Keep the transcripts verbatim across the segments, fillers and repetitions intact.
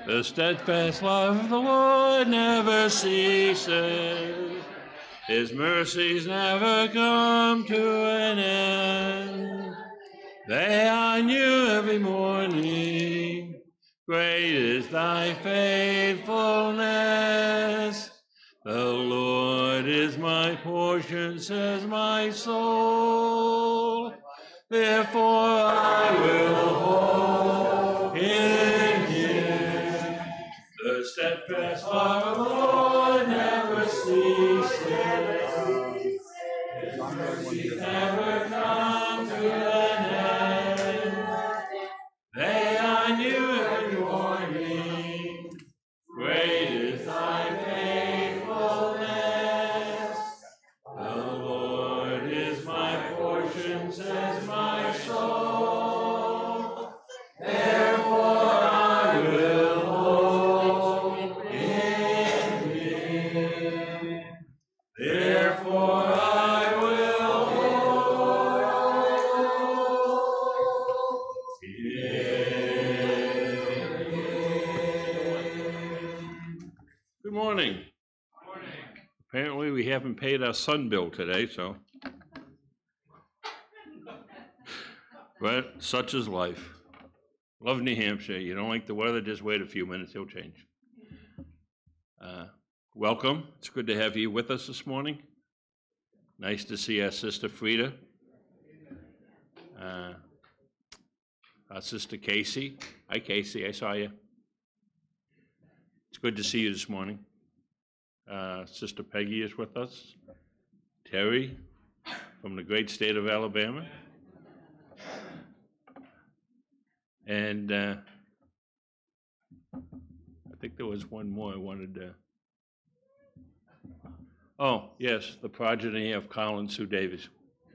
The steadfast love of the Lord never ceases. His mercies never come to an end. They are new every morning. Great is thy faithfulness. The Lord is my portion, says my soul. Therefore I will hope in him. The steadfast love of the Lord never ceases. His mercies never come to an end. They are new every morning. Great is thy faithfulness. The Lord is my portion, says my soul. Therefore I will hope in him. Therefore I will hope in him. Good morning. Apparently we haven't paid our sun bill today, so. But such is life. Love New Hampshire. You don't like the weather, just wait a few minutes, it'll change. Uh, welcome. It's good to have you with us this morning. Nice to see our sister Frida. Uh, our sister Casey. Hi Casey, I saw you. It's good to see you this morning. Uh, Sister Peggy is with us. Terry from the great state of Alabama. And uh, I think there was one more I wanted to. Oh, yes, the progeny of Colin Sue Davis.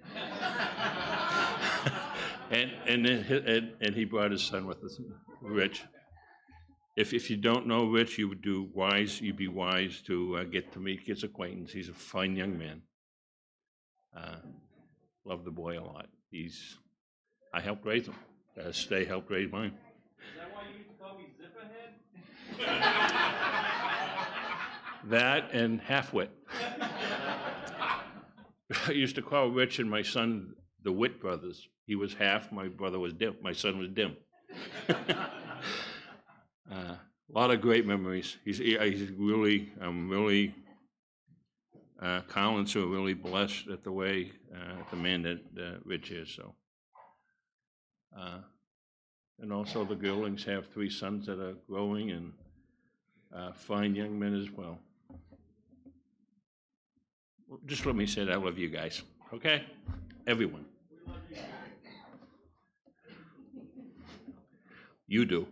and, and, and, and he brought his son with us, Rich. If, if you don't know Rich, you would do wise, you'd be wise to uh, get to meet his acquaintance. He's a fine young man. Uh, love the boy a lot. He's, I helped raise him. Uh, Stay helped raise mine. Is that why you used to call me Zipperhead? That and half-wit. I used to call Rich and my son the Wit brothers. He was half, my brother was dim, my son was dim. Uh, a lot of great memories. He's, he's really, I'm really, uh, Collins are really blessed at the way, uh, the man that uh, Rich is. So, uh, and also the Girlings have three sons that are growing and uh, fine young men as well. Well. Just let me say that I love you guys. Okay, everyone. You do.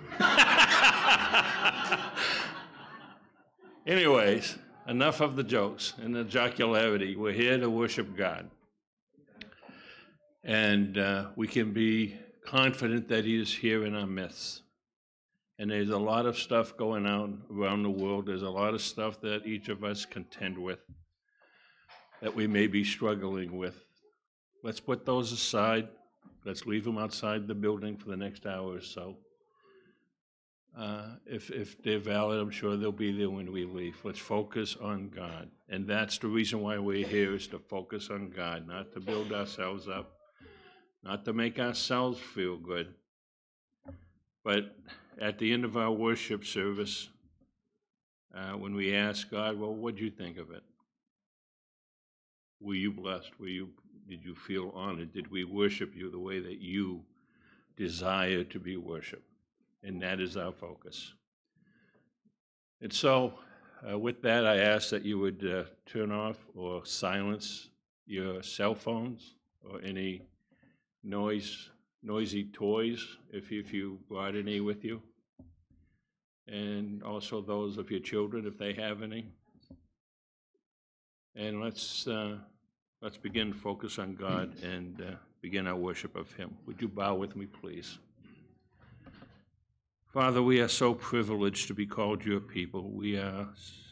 Anyways, enough of the jokes and the jocularity. We're here to worship God. And uh, we can be confident that he is here in our midst. And there's a lot of stuff going on around the world. There's a lot of stuff that each of us contend with, that we may be struggling with. Let's put those aside. Let's leave them outside the building for the next hour or so. Uh, if, if they're valid, I'm sure they'll be there when we leave. Let's focus on God. And that's the reason why we're here, is to focus on God, not to build ourselves up, not to make ourselves feel good. But at the end of our worship service, uh, when we ask God, well, what did you think of it? Were you blessed? Were you, did you feel honored? Did we worship you the way that you desire to be worshiped? And that is our focus. And so, uh, with that, I ask that you would uh, turn off or silence your cell phones or any noise, noisy toys, if, if you brought any with you. And also those of your children, if they have any. And let's, uh, let's begin to focus on God and uh, begin our worship of him. Would you bow with me, please? Father, we are so privileged to be called your people. We are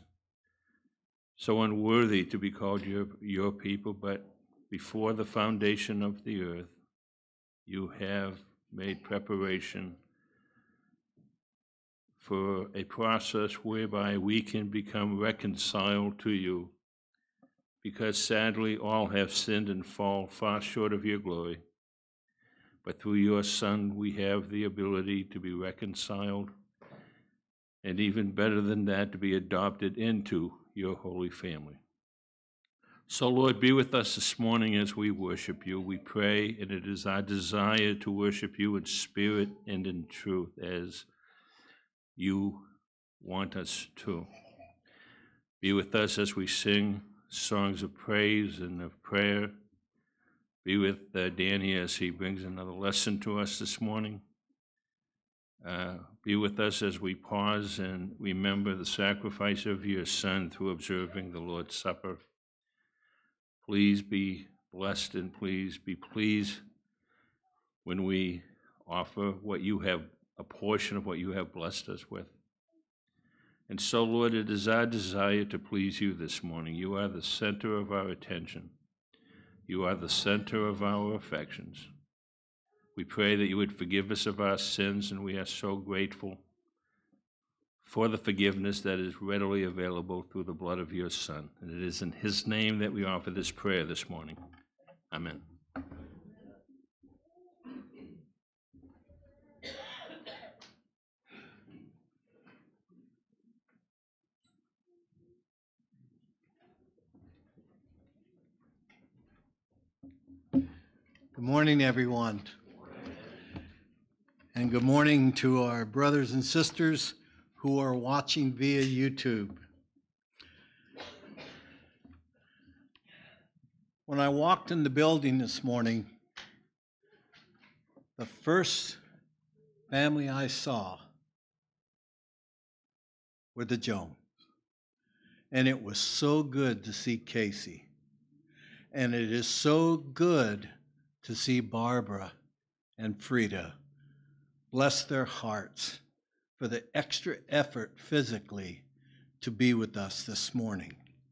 so unworthy to be called your, your people, but before the foundation of the earth, you have made preparation for a process whereby we can become reconciled to you, because sadly all have sinned and fall far short of your glory. But through your Son, we have the ability to be reconciled, and even better than that, to be adopted into your holy family. So, Lord, be with us this morning as we worship you. We pray, and it is our desire to worship you in spirit and in truth, as you want us to. Be with us as we sing songs of praise and of prayer. Be with uh, Danny as he brings another lesson to us this morning. Uh, be with us as we pause and remember the sacrifice of your Son through observing the Lord's Supper. Please be blessed, and please be pleased when we offer what you have, a portion of what you have blessed us with. And so, Lord, it is our desire to please you this morning. You are the center of our attention. You are the center of our affections. We pray that you would forgive us of our sins, and we are so grateful for the forgiveness that is readily available through the blood of your Son. And it is in his name that we offer this prayer this morning. Amen. Good morning, everyone. And good morning to our brothers and sisters who are watching via YouTube. When I walked in the building this morning, the first family I saw were the Jones. And it was so good to see Casey. And it is so good to see Barbara and Frida. Bless their hearts for the extra effort physically to be with us this morning.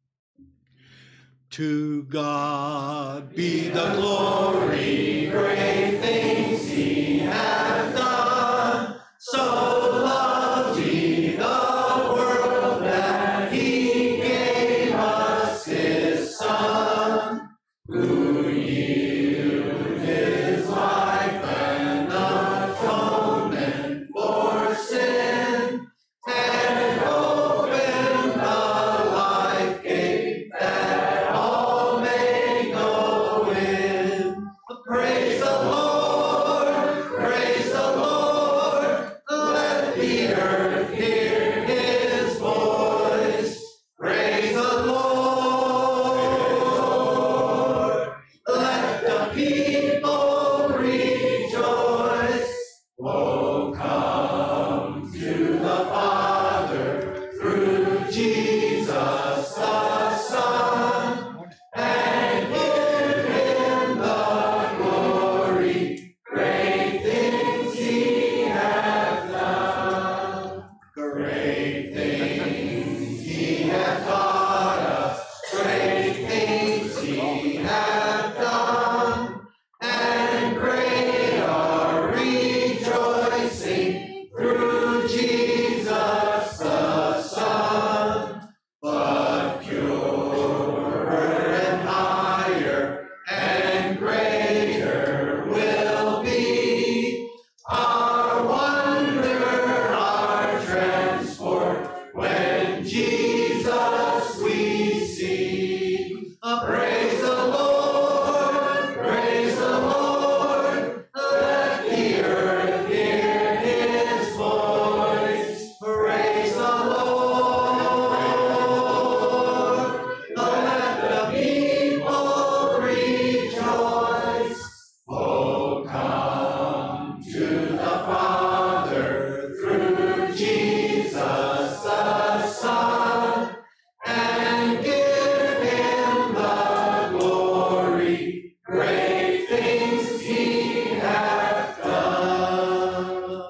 To God be the glory, great things he hath done. So loved he the world that he gave us his Son, who yielded his life an atonement for sin, and opened the life gate that all may go in. Praise the Lord, praise the Lord, let the earth hear his voice. Praise the Lord, let the people rejoice. Oh, come to the Father through Jesus the Son, and give him the glory. Great things he hath done. Great things he hath taught us. Great things he hath done. And great our rejoicing through Jesus the Son. But purer and higher and greater will be our wonder, our transport, when Jesus we see. Praise the Lord, praise the Lord, let the earth hear his voice. Praise the Lord, let the people rejoice. Oh, come to the Father through Jesus the Son, and give him the glory. Great things he hath done.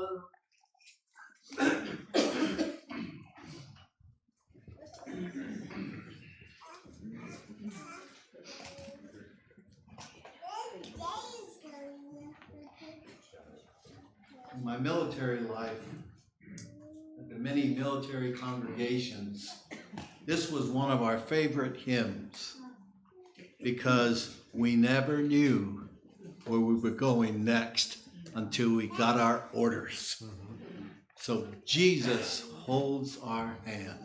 In my military life, I've been many military congregations, this was one of our favorite hymns because we never knew where we were going next until we got our orders. So Jesus holds our hand.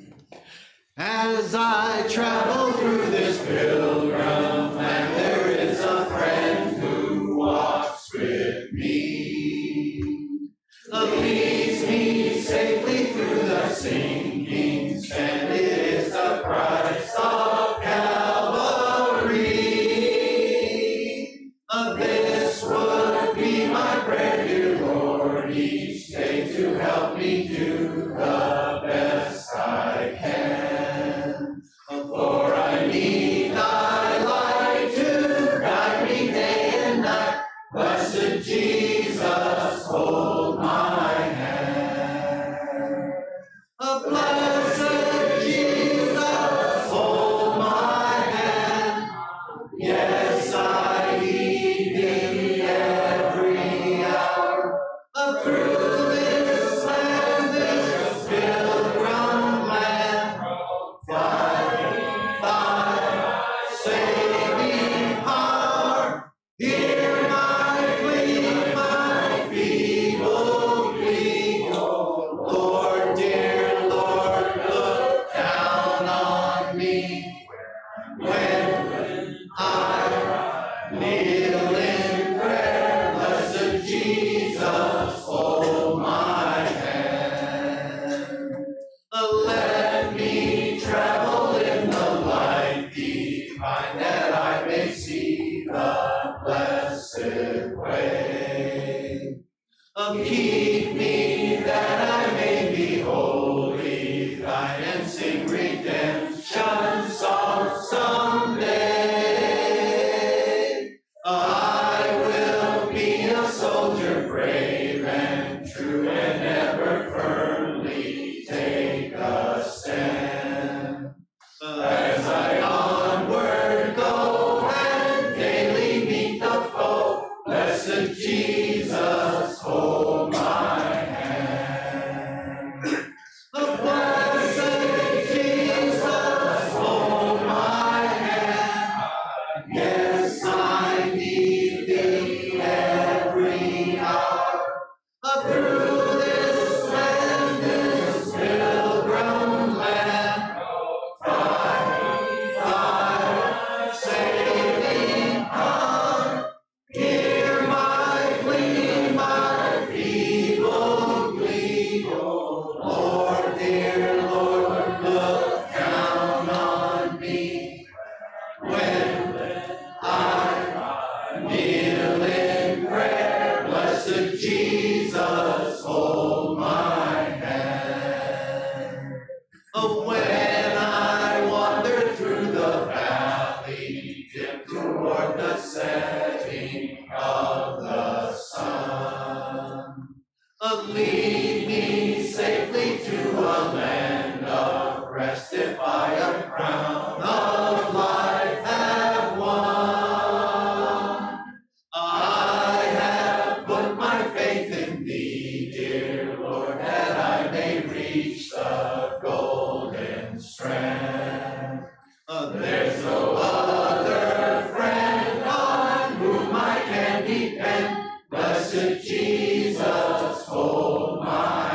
As I travel through this pilgrim land, there is a friend who walks with me, leads me safely through the sinking sand. It is the Christ of Calvary. Uh, This would be my prayer, dear Lord, each day to help me do the best I can. For I need thy light to guide me day and night. Blessed Jesus, hold my hand. A blessed Jesus, hold my hand. Yes, I need thee every hour. Up through this land, this pilgrim land, by thy saving power, hear my plea, my feeble plea. Oh, Lord, dear Lord, look down on me when I kneel in prayer. Blessed Jesus, hold my hand. Let me travel in the light divine, that I may see the blessed way. Oh, keep me that I may be wholly thine, and sing redemption songs someday. I will be a soldier brave and true, and ever firmly take a stand. As I onward go and daily meet the foe, blessed Jesus, hold my hand. The blessed Jesus, hold my hand. Yes, I need thee every hour. Up through this land, this pilgrim land, by thy saving power, hear my plea, my feeble plea. Oh, Lord, dear Lord, look down on me when I kneel in prayer. Blessed Jesus, hold my hand. Oh, when I wander through the valley dim toward the setting of the sun, oh, lead me safely to a land of rest, if I a crown of life have won. I have put my faith in thee, dear Lord, that I may reach the golden strand. Uh, There's no other friend on whom I can depend. Blessed Jesus, hold my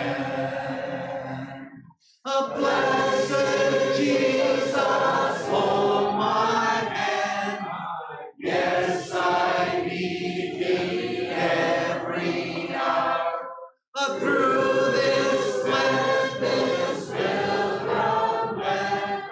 hand. A blessed Jesus, hold my hand. Yes, I need thee every hour. Up through this land, this pilgrim land,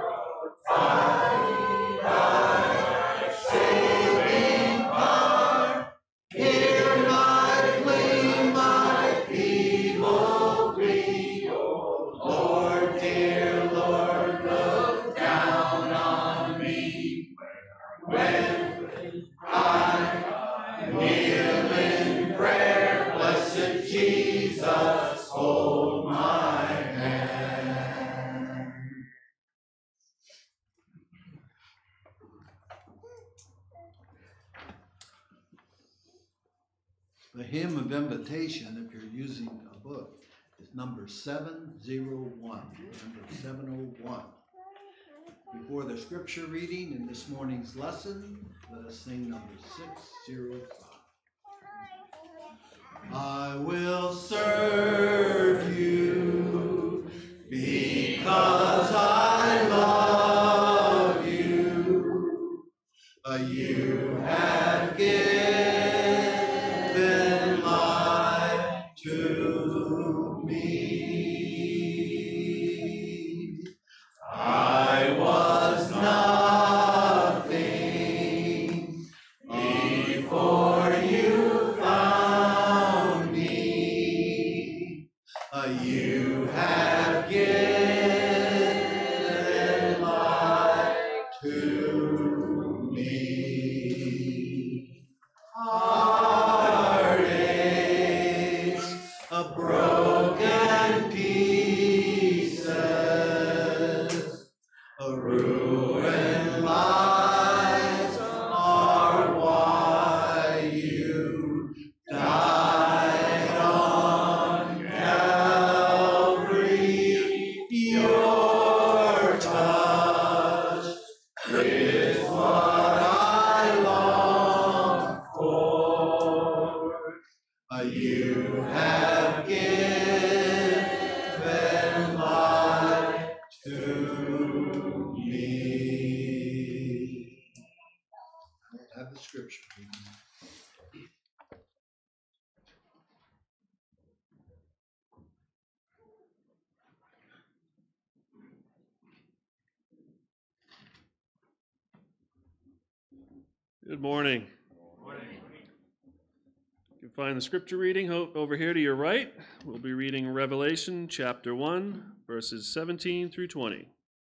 by thy saving power, hear my plea, my feeble plea. Oh, Lord, dear Lord, look down on me when I kneel in prayer. Blessed Jesus, hold my hand. The hymn of invitation, if you're using a book, is number seven oh one. Number seven oh one. Before the scripture reading in this morning's lesson, let us sing number six oh five. I will serve you because I love you. You have given life to me. I was nothing before you found me. You have given life to me. Heartaches, a broken pieces, a ruined lives are why you died on Calvary. Your touch is what I long for. You have given life to me. I don't have the scripture. Good morning. You can find the scripture reading over here to your right. We'll be reading Revelation chapter one, verses seventeen through twenty.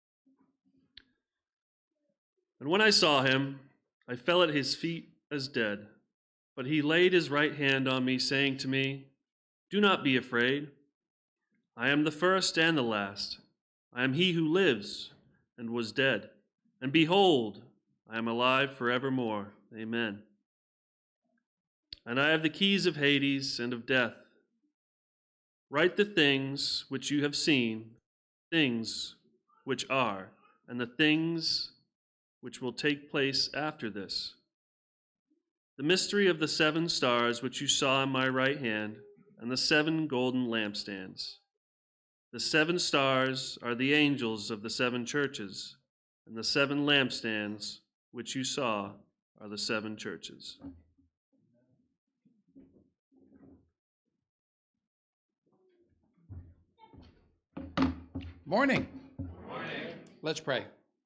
And when I saw him, I fell at his feet as dead. But he laid his right hand on me, saying to me, "Do not be afraid. I am the first and the last. I am he who lives and was dead. And behold, I am alive forevermore. Amen. And I have the keys of Hades and of death. Write the things which you have seen, things which are, and the things which will take place after this. The mystery of the seven stars which you saw in my right hand, and the seven golden lampstands. The seven stars are the angels of the seven churches, and the seven lampstands which you saw are the seven churches." Morning. Morning. Let's pray.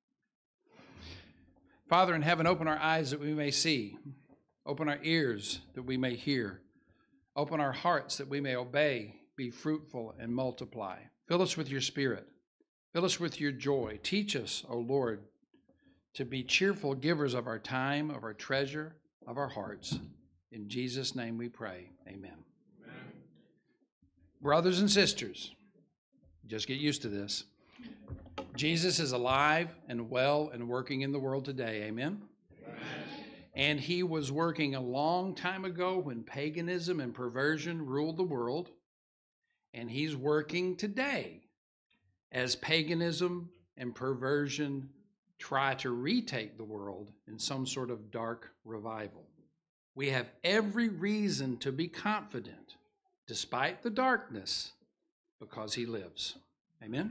Father in heaven, open our eyes that we may see. Open our ears that we may hear. Open our hearts that we may obey, be fruitful, and multiply. Fill us with your Spirit. Fill us with your joy. Teach us, O Lord, to be cheerful givers of our time, of our treasure, of our hearts. In Jesus' name we pray. Amen. Amen. Brothers and sisters, just get used to this. Jesus is alive and well and working in the world today. Amen? Amen. And he was working a long time ago when paganism and perversion ruled the world. And he's working today as paganism and perversion try to retake the world in some sort of dark revival. We have every reason to be confident, despite the darkness, because he lives. Amen?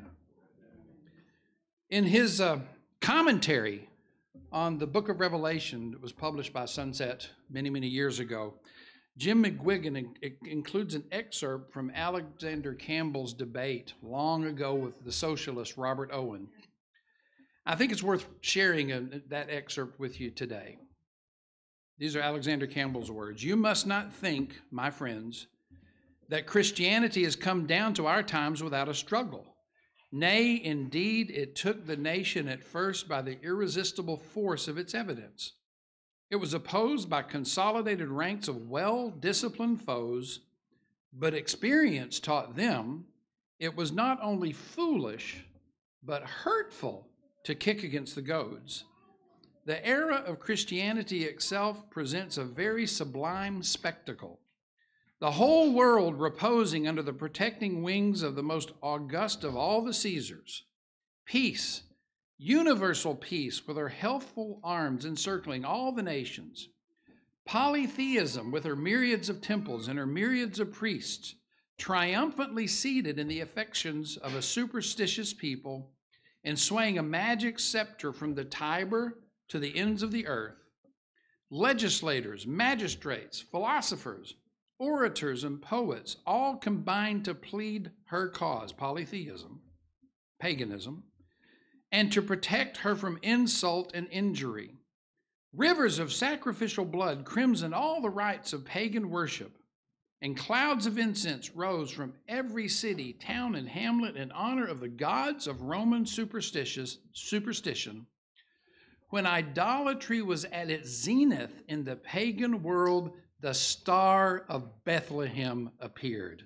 In his uh, commentary on the book of Revelation that was published by Sunset many, many years ago, Jim McGuigan in- includes an excerpt from Alexander Campbell's debate long ago with the socialist Robert Owen. I think it's worth sharing a, that excerpt with you today. These are Alexander Campbell's words. "You must not think, my friends, that Christianity has come down to our times without a struggle. Nay, indeed, it took the nation at first by the irresistible force of its evidence. It was opposed by consolidated ranks of well-disciplined foes, but experience taught them it was not only foolish, but hurtful to kick against the goads. The era of Christianity itself presents a very sublime spectacle. The whole world reposing under the protecting wings of the most august of all the Caesars. Peace, universal peace, with her healthful arms encircling all the nations. Polytheism, with her myriads of temples and her myriads of priests, triumphantly seated in the affections of a superstitious people and swaying a magic scepter from the Tiber to the ends of the earth. Legislators, magistrates, philosophers, orators, and poets all combined to plead her cause, polytheism, paganism, and to protect her from insult and injury. Rivers of sacrificial blood crimsoned all the rites of pagan worship, and clouds of incense rose from every city, town, and hamlet in honor of the gods of Roman superstitious, superstition. When idolatry was at its zenith in the pagan world, the star of Bethlehem appeared.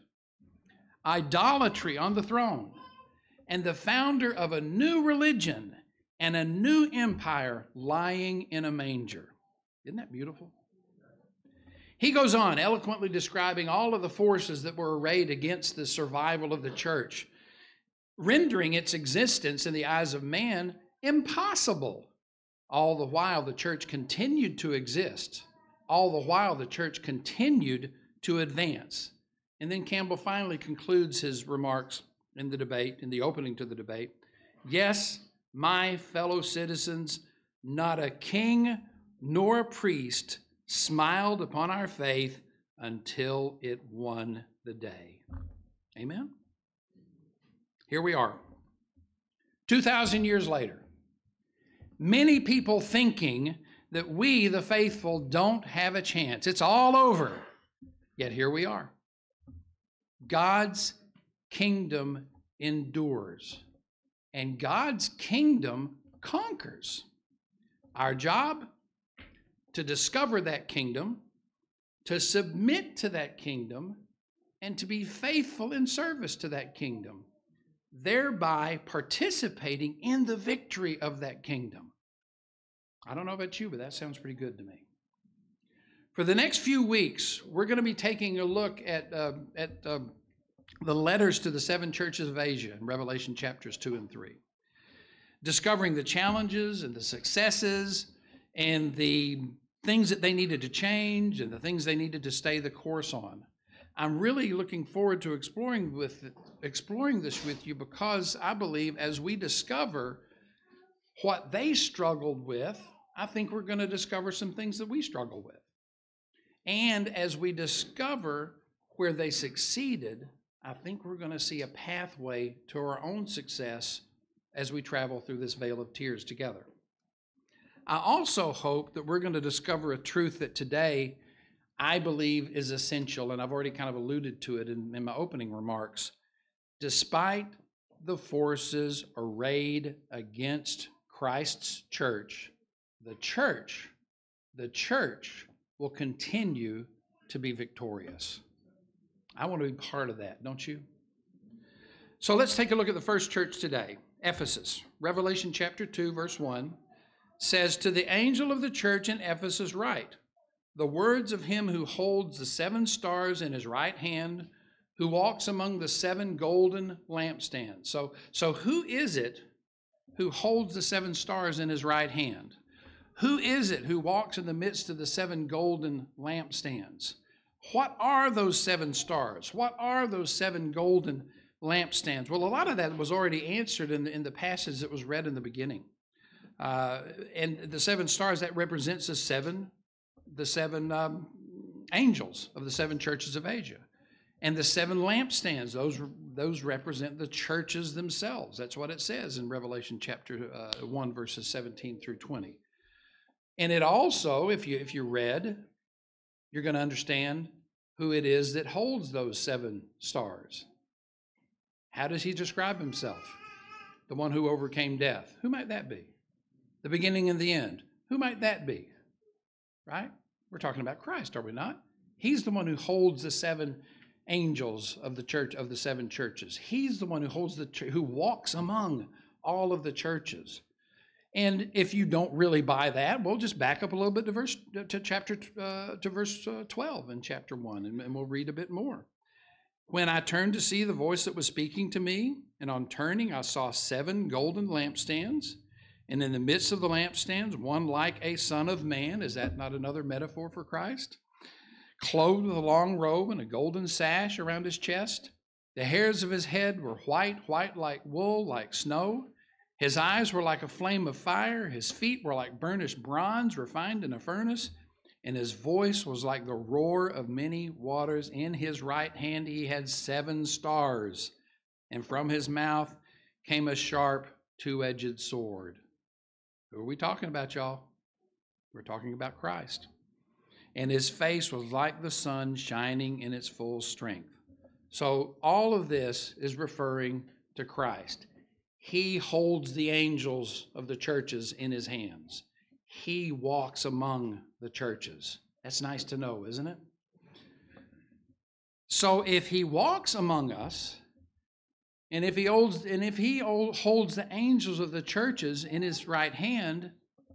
Idolatry on the throne, and the founder of a new religion and a new empire lying in a manger. Isn't that beautiful? He goes on, eloquently describing all of the forces that were arrayed against the survival of the church, rendering its existence in the eyes of man impossible. All the while the church continued to exist. All the while the church continued to advance. And then Campbell finally concludes his remarks in the debate, in the opening to the debate. Yes, my fellow citizens, not a king nor a priest smiled upon our faith until it won the day. Amen? Here we are, two thousand years later. Many people thinking that we, the faithful, don't have a chance. It's all over. Yet here we are. God's kingdom endures, and God's kingdom conquers. Our job, to discover that kingdom, to submit to that kingdom, and to be faithful in service to that kingdom, thereby participating in the victory of that kingdom. I don't know about you, but that sounds pretty good to me. For the next few weeks, we're going to be taking a look at, uh, at uh, the letters to the seven churches of Asia in Revelation chapters two and three, discovering the challenges and the successes and the things that they needed to change and the things they needed to stay the course on. I'm really looking forward to exploring with exploring this with you, because I believe as we discover what they struggled with, I think we're going to discover some things that we struggle with. And as we discover where they succeeded, I think we're going to see a pathway to our own success as we travel through this vale of tears together. I also hope that we're going to discover a truth that today I believe is essential, and I've already kind of alluded to it in, in my opening remarks. Despite the forces arrayed against Christ's church, the church, the church will continue to be victorious. I want to be part of that, don't you? So let's take a look at the first church today, Ephesus. Revelation chapter two, verse one says, "To the angel of the church in Ephesus write, the words of him who holds the seven stars in his right hand, who walks among the seven golden lampstands." So, so who is it who holds the seven stars in his right hand? Who is it who walks in the midst of the seven golden lampstands? What are those seven stars? What are those seven golden lampstands? Well, a lot of that was already answered in the, in the passage that was read in the beginning. Uh, and the seven stars, that represents the seven, the seven um, angels of the seven churches of Asia. And the seven lampstands, those, those represent the churches themselves. That's what it says in Revelation chapter uh, one, verses seventeen through twenty. And it also, if you, if you read, you're going to understand who it is that holds those seven stars. How does he describe himself? The one who overcame death. Who might that be? The beginning and the end. Who might that be? Right? We're talking about Christ, are we not? He's the one who holds the seven angels of the church, of the seven churches. He's the one who holds the, who walks among all of the churches. And if you don't really buy that, we'll just back up a little bit to verse to chapter uh, to verse uh, twelve in chapter one, and, and we'll read a bit more. When I turned to see the voice that was speaking to me, and on turning I saw seven golden lampstands, and in the midst of the lampstands, one like a son of man. Is that not another metaphor for Christ? Clothed with a long robe and a golden sash around his chest. The hairs of his head were white, white like wool, like snow. His eyes were like a flame of fire. His feet were like burnished bronze refined in a furnace. And his voice was like the roar of many waters. In his right hand he had seven stars. And from his mouth came a sharp two-edged sword. Who are we talking about, y'all? We're talking about Christ. And his face was like the sun shining in its full strength. So all of this is referring to Christ. He holds the angels of the churches in his hands. He walks among the churches. That's nice to know, isn't it? So if he walks among us, and if he holds, and if he holds the angels of the churches in his right hand,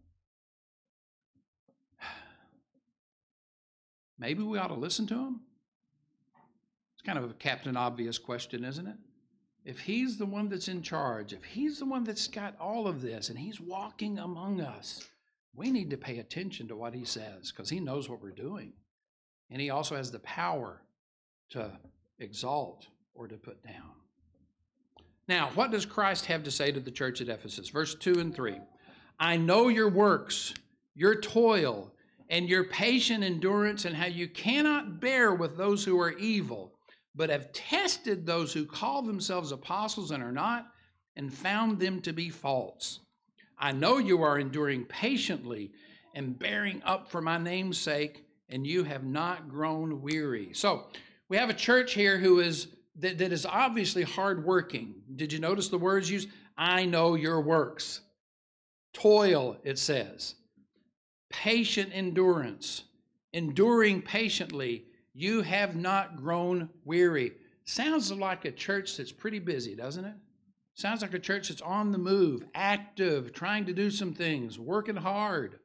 maybe we ought to listen to him. It's kind of a Captain Obvious question, isn't it? If he's the one that's in charge, if he's the one that's got all of this and he's walking among us, we need to pay attention to what he says because he knows what we're doing. And he also has the power to exalt or to put down. Now, what does Christ have to say to the church at Ephesus? Verse two and three. I know your works, your toil, and your patient endurance, and how you cannot bear with those who are evil, but have tested those who call themselves apostles and are not, and found them to be false. I know you are enduring patiently and bearing up for my name's sake, and you have not grown weary. So we have a church here who is that, that is obviously hardworking. Did you notice the words used? I know your works. Toil, it says. Patient endurance. Enduring patiently. You have not grown weary. Sounds like a church that's pretty busy, doesn't it? Sounds like a church that's on the move, active, trying to do some things, working hard.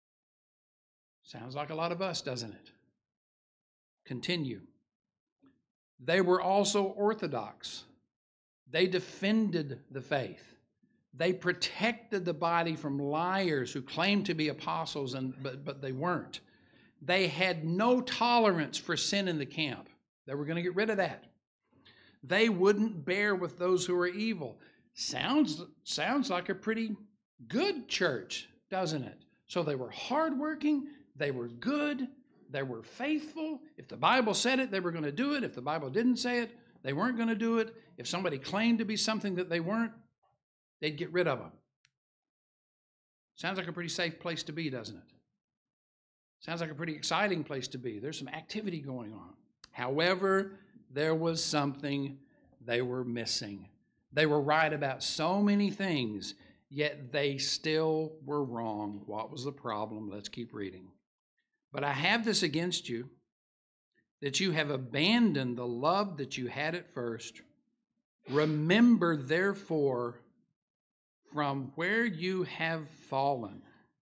Sounds like a lot of us, doesn't it? Continue. They were also orthodox. They defended the faith. They protected the body from liars who claimed to be apostles, and but, but they weren't. They had no tolerance for sin in the camp. They were going to get rid of that. They wouldn't bear with those who are evil. Sounds, sounds like a pretty good church, doesn't it? So they were hardworking, they were good, they were faithful. If the Bible said it, they were going to do it. If the Bible didn't say it, they weren't going to do it. If somebody claimed to be something that they weren't, they'd get rid of them. Sounds like a pretty safe place to be, doesn't it? Sounds like a pretty exciting place to be. There's some activity going on. However, there was something they were missing. They were right about so many things, yet they still were wrong. What was the problem? Let's keep reading. But I have this against you, that you have abandoned the love that you had at first. Remember, therefore, from where you have fallen,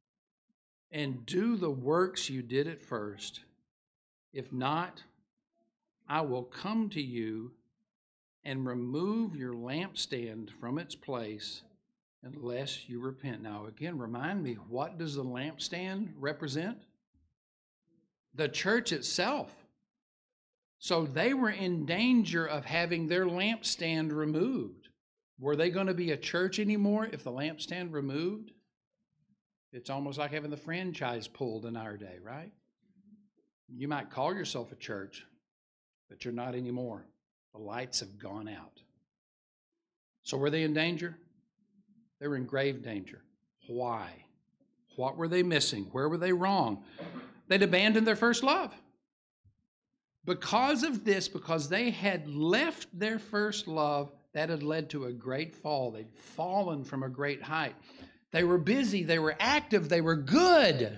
and do the works you did at first. If not, I will come to you and remove your lampstand from its place unless you repent. Now, again, remind me, what does the lampstand represent? The church itself. So they were in danger of having their lampstand removed. Were they going to be a church anymore if the lampstand removed? It's almost like having the franchise pulled in our day, right? You might call yourself a church, but you're not anymore. The lights have gone out. So were they in danger? They were in grave danger. Why? What were they missing? Where were they wrong? They'd abandoned their first love. Because of this, because they had left their first love, that had led to a great fall. They'd fallen from a great height. They were busy, they were active, they were good,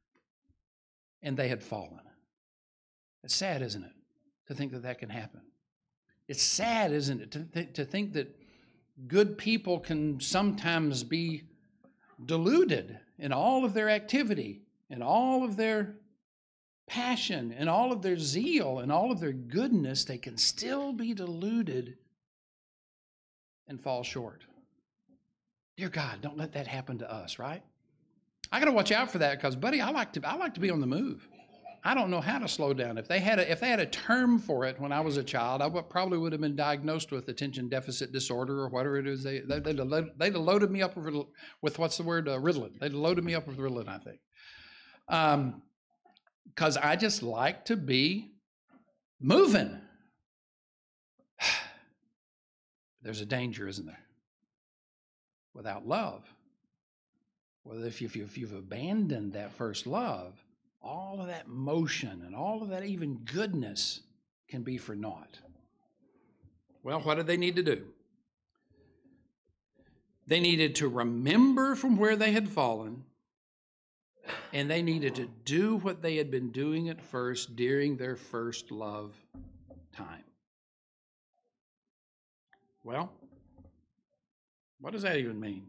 and they had fallen. It's sad, isn't it, to think that that can happen? It's sad, isn't it, to, th- to think that good people can sometimes be deluded in all of their activity, in all of their passion, in all of their zeal, and all of their goodness, they can still be deluded and fall short. Dear God, don't let that happen to us, right? I got to watch out for that because, buddy, I like to I like to be on the move. I don't know how to slow down. If they had a, if they had a term for it when I was a child, I would, probably would have been diagnosed with attention deficit disorder or whatever it is. They, they, they'd, have loaded, they'd have loaded me up with, with what's the word, uh, Ritalin. They'd have loaded me up with Ritalin, I think. Um, because I just like to be moving. There's a danger, isn't there? Without love. Well, if, you, if you've abandoned that first love, all of that motion and all of that even goodness can be for naught. Well, what did they need to do? They needed to remember from where they had fallen, and they needed to do what they had been doing at first during their first love time. Well, what does that even mean?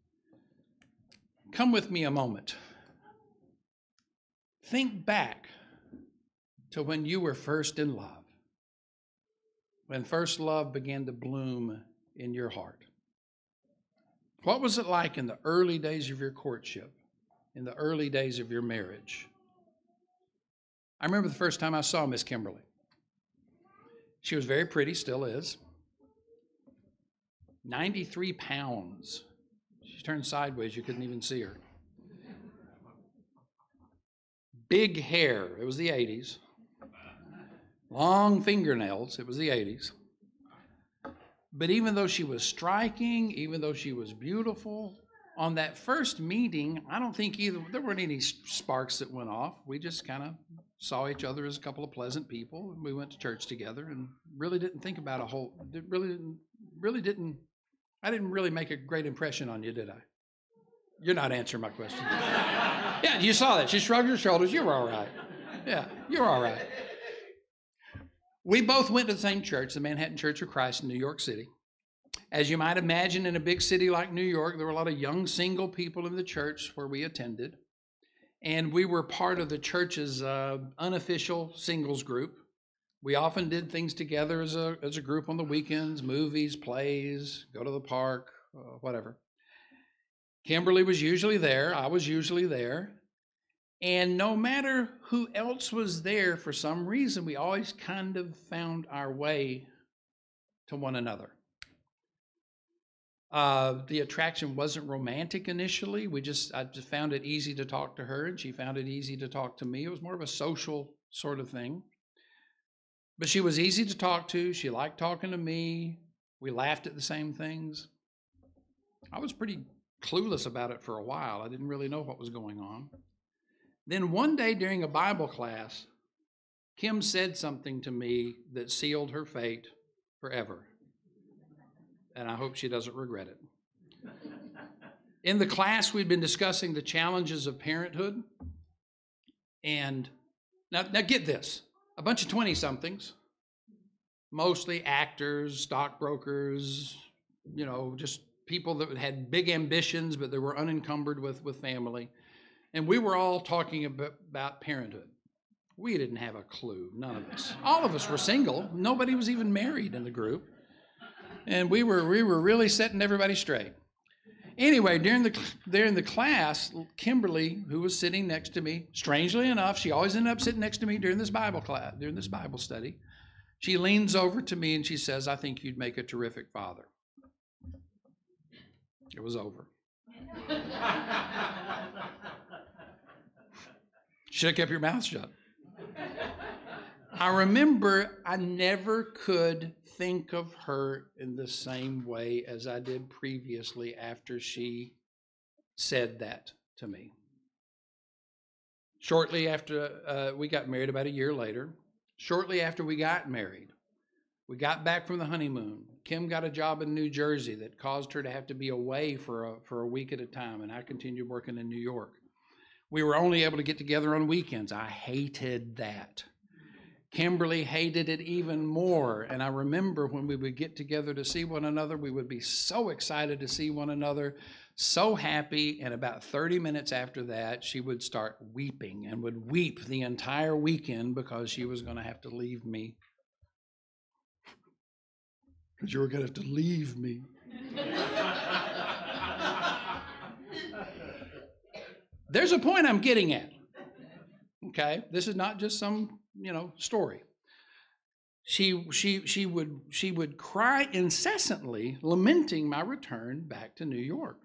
Come with me a moment. Think back to when you were first in love, when first love began to bloom in your heart. What was it like in the early days of your courtship, in the early days of your marriage? I remember the first time I saw Miss Kimberly. She was very pretty, still is. ninety-three pounds. She turned sideways, you couldn't even see her. Big hair, it was the eighties. Long fingernails, it was the eighties. But even though she was striking, even though she was beautiful, on that first meeting, I don't think either, there weren't any sparks that went off. We just kind of saw each other as a couple of pleasant people, and we went to church together and really didn't think about a whole, really didn't, really didn't, I didn't really make a great impression on you, did I? You're not answering my question. Yeah, you saw that. She shrugged her shoulders. You're all right. Yeah, you're all right. We both went to the same church, the Manhattan Church of Christ in New York City. As you might imagine, in a big city like New York, there were a lot of young single people in the church where we attended. And we were part of the church's uh, unofficial singles group. We often did things together as a, as a group on the weekends, movies, plays, go to the park, uh, whatever. Kimberly was usually there. I was usually there. And no matter who else was there, for some reason, we always kind of found our way to one another. Uh, the attraction wasn't romantic initially. We just, I just found it easy to talk to her, and she found it easy to talk to me. It was more of a social sort of thing. But she was easy to talk to. She liked talking to me. We laughed at the same things. I was pretty clueless about it for a while. I didn't really know what was going on. Then one day during a Bible class, Kim said something to me that sealed her fate forever. And I hope she doesn't regret it. In the class, we'd been discussing the challenges of parenthood. And now, now get this, a bunch of twenty-somethings, mostly actors, stockbrokers, you know, just people that had big ambitions, but they were unencumbered with, with family. And we were all talking about, about parenthood. We didn't have a clue, none of us. All of us were single. Nobody was even married in the group. And we were we were really setting everybody straight. Anyway, during the during the class, Kimberly, who was sitting next to me, strangely enough, she always ended up sitting next to me during this Bible class, during this Bible study. She leans over to me and she says, "I think you'd make a terrific father." It was over. Should have kept your mouth shut. I remember I never could think of her in the same way as I did previously after she said that to me. Shortly after uh, we got married, about a year later, shortly after we got married, we got back from the honeymoon. Kim got a job in New Jersey that caused her to have to be away for a, for a week at a time, and I continued working in New York. We were only able to get together on weekends. I hated that. Kimberly hated it even more. And I remember when we would get together to see one another, we would be so excited to see one another, so happy. And about thirty minutes after that, she would start weeping and would weep the entire weekend because she was going to have to leave me. Because you were going to have to leave me. There's a point I'm getting at. Okay, this is not just some, you know, story. She she she would she would cry incessantly, lamenting my return back to New York.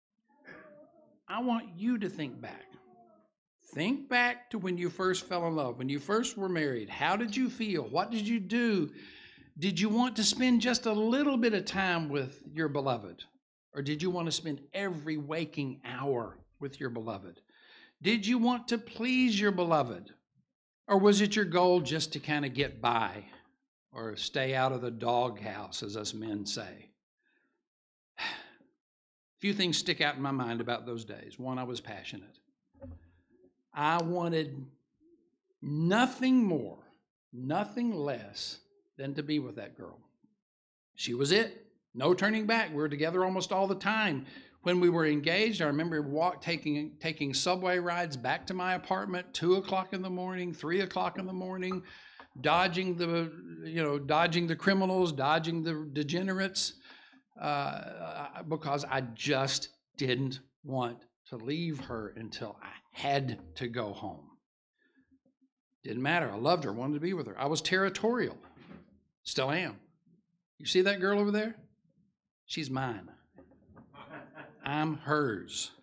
I want you to think back. Think back to when you first fell in love, when you first were married. How did you feel? What did you do? Did you want to spend just a little bit of time with your beloved? Or did you want to spend every waking hour with your beloved? Did you want to please your beloved? Or was it your goal just to kind of get by or stay out of the doghouse, as us men say? A few things stick out in my mind about those days. One, I was passionate. I wanted nothing more, nothing less than to be with that girl. She was it. No turning back. We were together almost all the time. When we were engaged, I remember walk, taking, taking subway rides back to my apartment, two o'clock in the morning, three o'clock in the morning, dodging the, you know, dodging the criminals, dodging the degenerates, uh, because I just didn't want to leave her until I had to go home. Didn't matter. I loved her, wanted to be with her. I was territorial. Still am. You see that girl over there? She's mine. I'm hers.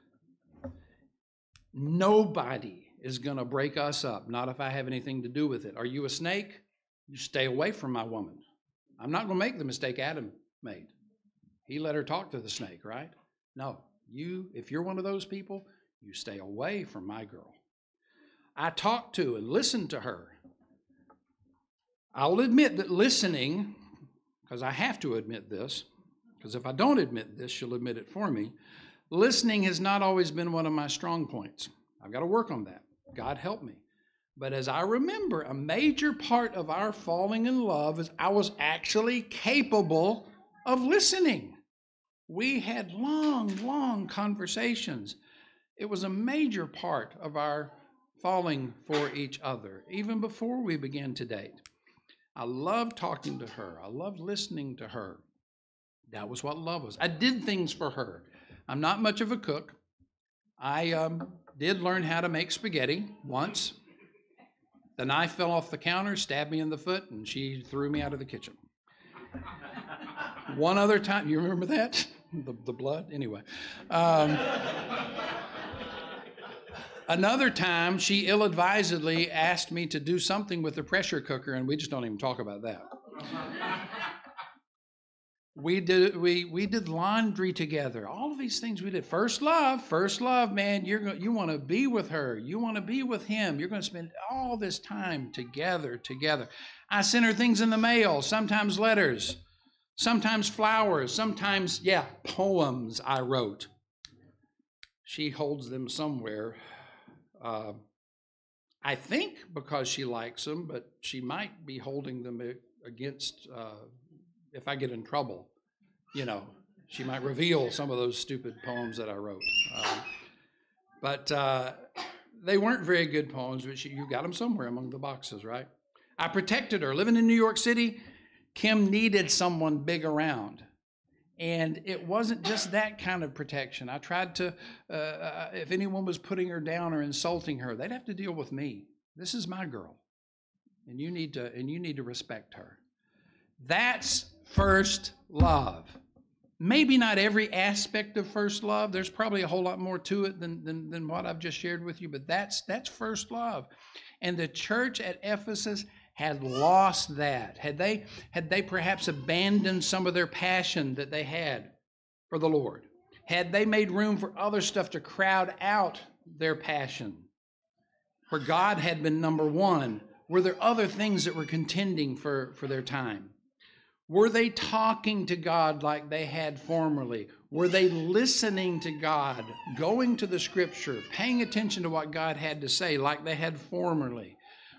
Nobody is going to break us up, not if I have anything to do with it. Are you a snake? You stay away from my woman. I'm not going to make the mistake Adam made. He let her talk to the snake, right? No, you, if you're one of those people, you stay away from my girl. I talked to and listened to her. I'll admit that listening, because I have to admit this, because if I don't admit this, she'll admit it for me. Listening has not always been one of my strong points. I've got to work on that. God help me. But as I remember, a major part of our falling in love is I was actually capable of listening. We had long, long conversations. It was a major part of our falling for each other, even before we began to date. I loved talking to her. I loved listening to her. That was what love was. I did things for her. I'm not much of a cook. I um, did learn how to make spaghetti once. The knife fell off the counter, stabbed me in the foot, and she threw me out of the kitchen. One other time, you remember that? The, the blood? Anyway. Um, another time, she ill-advisedly asked me to do something with the pressure cooker, and we just don't even talk about that. We did we we did laundry together. All of these things we did. First love, first love, man. You're go, you want to be with her. You want to be with him. You're going to spend all this time together, together. I sent her things in the mail, sometimes letters, sometimes flowers, sometimes, yeah, poems I wrote. She holds them somewhere. Uh, I think because she likes them, but she might be holding them against... Uh, if I get in trouble, you know, she might reveal some of those stupid poems that I wrote. Uh, but uh, they weren't very good poems, but she, you got them somewhere among the boxes, right? I protected her. Living in New York City, Kim needed someone big around. And it wasn't just that kind of protection. I tried to, uh, if anyone was putting her down or insulting her, they'd have to deal with me. This is my girl. And you need to, and you need to respect her. That's first love. Maybe not every aspect of first love. There's probably a whole lot more to it than, than, than what I've just shared with you, but that's, that's first love. And the church at Ephesus had lost that. Had they, had they perhaps abandoned some of their passion that they had for the Lord? Had they made room for other stuff to crowd out their passion? Where God had been number one, were there other things that were contending for, for their time? Were they talking to God like they had formerly? Were they listening to God, going to the Scripture, paying attention to what God had to say like they had formerly?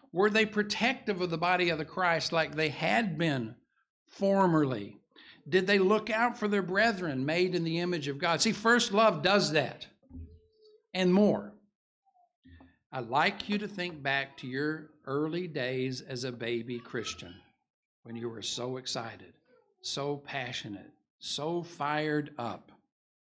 Were they protective of the body of the Christ like they had been formerly? Did they look out for their brethren made in the image of God? See, first love does that and more. I'd like you to think back to your early days as a baby Christian when you were so excited, so passionate, so fired up.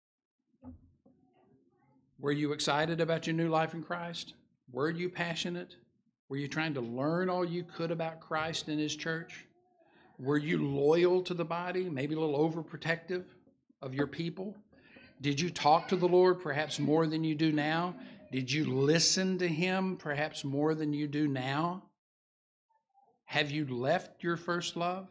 Were you excited about your new life in Christ? Were you passionate? Were you trying to learn all you could about Christ and His church? Were you loyal to the body, maybe a little overprotective of your people? Did you talk to the Lord perhaps more than you do now? Did you listen to Him perhaps more than you do now? Have you left your first love?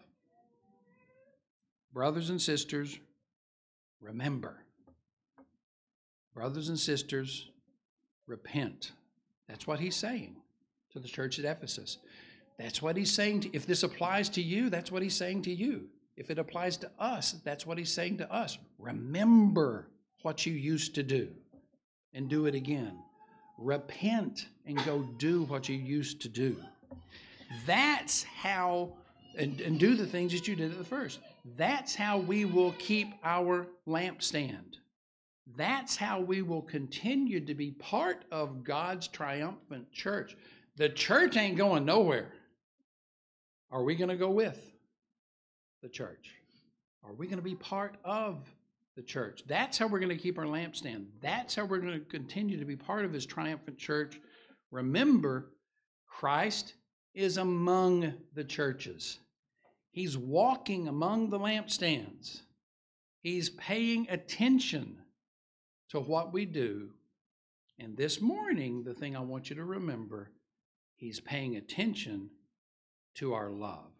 Brothers and sisters, remember. Brothers and sisters, repent. That's what he's saying to the church at Ephesus. That's what he's saying. To, if this applies to you, that's what he's saying to you. If it applies to us, that's what he's saying to us. Remember what you used to do and do it again. Repent and go do what you used to do. That's how, and, and do the things that you did at the first. That's how we will keep our lampstand. That's how we will continue to be part of God's triumphant church. The church ain't going nowhere. Are we going to go with the church? Are we going to be part of the church? That's how we're going to keep our lampstand. That's how we're going to continue to be part of His triumphant church. Remember, Christ is among the churches. He's walking among the lampstands. He's paying attention to what we do. And this morning, the thing I want you to remember, He's paying attention to our love.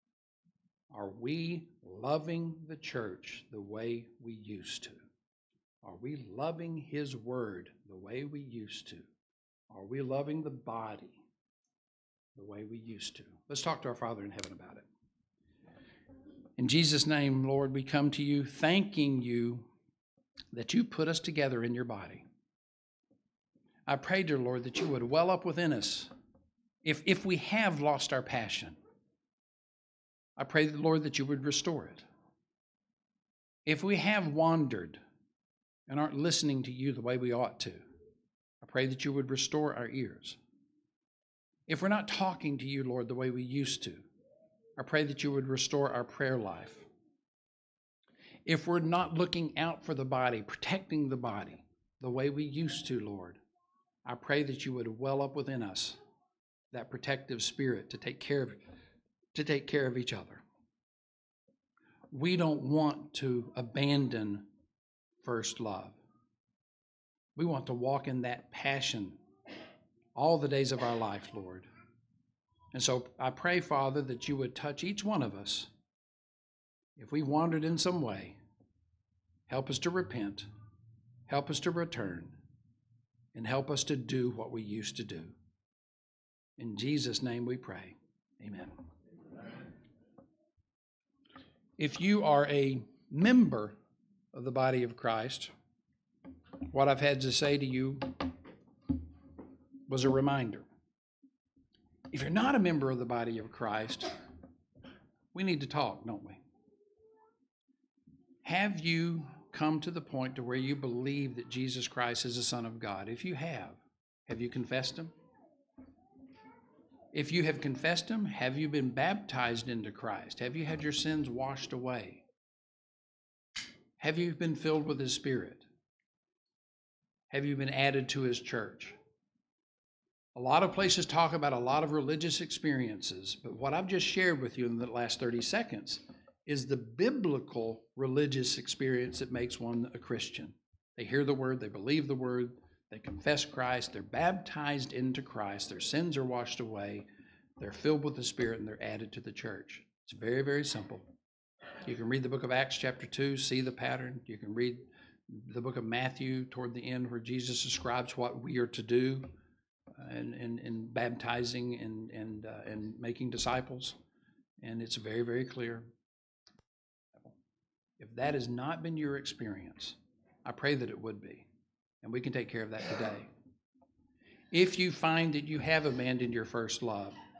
Are we loving the church the way we used to? Are we loving His word the way we used to? Are we loving the body the way we used to? Let's talk to our Father in heaven about it. In Jesus' name, Lord, we come to you thanking you that you put us together in your body. I pray, dear Lord, that you would well up within us if, if we have lost our passion. I pray, Lord, that you would restore it. If we have wandered and aren't listening to you the way we ought to, I pray that you would restore our ears. If we're not talking to you, Lord, the way we used to, I pray that you would restore our prayer life. If we're not looking out for the body, protecting the body the way we used to, Lord, I pray that you would well up within us that protective spirit to take care of, to take care of each other. We don't want to abandon first love. We want to walk in that passion all the days of our life, Lord. And so I pray, Father, that you would touch each one of us. If we wandered in some way, help us to repent, help us to return, and help us to do what we used to do. In Jesus' name we pray. Amen. If you are a member of the body of Christ, what I've had to say to you was a reminder. If you're not a member of the body of Christ, we need to talk, don't we? Have you come to the point to where you believe that Jesus Christ is the Son of God? If you have, have you confessed Him? If you have confessed Him, have you been baptized into Christ? Have you had your sins washed away? Have you been filled with His Spirit? Have you been added to His church? A lot of places talk about a lot of religious experiences, but what I've just shared with you in the last thirty seconds is the biblical religious experience that makes one a Christian. They hear the word, they believe the word, they confess Christ, they're baptized into Christ, their sins are washed away, they're filled with the Spirit, and they're added to the church. It's very, very simple. You can read the book of Acts chapter two, see the pattern. You can read the book of Matthew toward the end where Jesus describes what we are to do in, in, in baptizing and, and, uh, and making disciples. And it's very, very clear. If that has not been your experience, I pray that it would be. And we can take care of that today. If you find that you have abandoned your first love,